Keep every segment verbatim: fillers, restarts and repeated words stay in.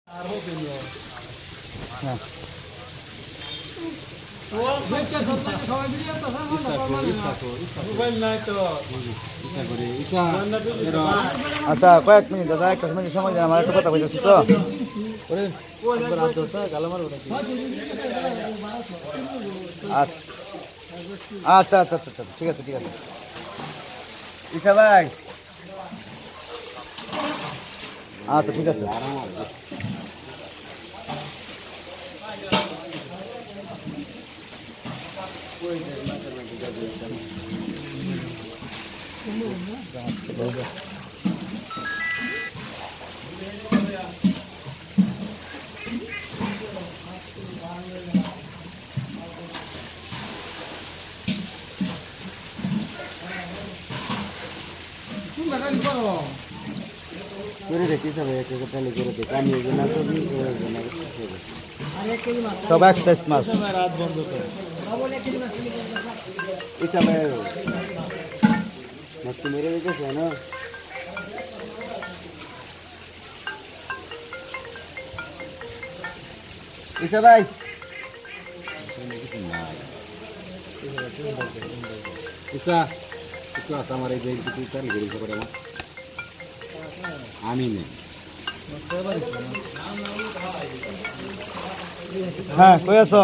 হ্যাঁ আচ্ছা কয়েক মিনিট দাদা একটা মিনিট সময় দেন আমার একটা কথা বলতেছি তো আচ্ছা আচ্ছা আচ্ছা আচ্ছা ঠিক আছে ঠিক আছে ইসা ভাই আচ্ছা ঠিক আছে করে দেখি সব এক এক তালে করে দেখি আমি এগুলো তো নি করে দেব না সব এক্সারসাইজ মাস রাত বন্ধ করে বলে এক কেজি মাছ নিয়ে ইসা ভাই মাছ মেরে দিতেছ না ইসা ভাই ইসা একটু আছে আমার এই যে কিছু তালি করে করে আমার আমি নেই হ্যাঁ কই আছো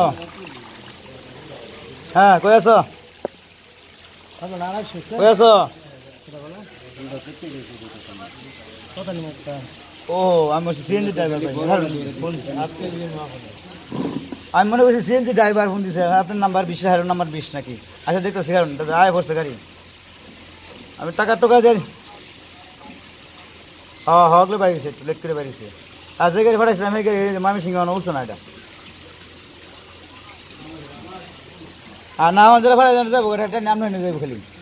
হ্যাঁ কই আছো কই আছো ও আমি সিএনজি ড্রাইভার আমি মনে করছি সিএনজি ড্রাইভার ফোন দিছে আপনার নাম্বার বিশ হাজার নাম্বার বিশ নাকি আচ্ছা দেখতেছি কারণ আয় পড়ছে গাড়ি আমি টাকা টোকা যাই হ্যাঁ হকলে বাড়িছে একটু লেট করে বাড়িছে আর যে গাড়ি ফাটাইছিলাম এই গাড়ি মামি সিংহ উঠছে না এটা আর না আমাদের ফাটাই যাবো এটা নাম নিয়ে যাবো খালি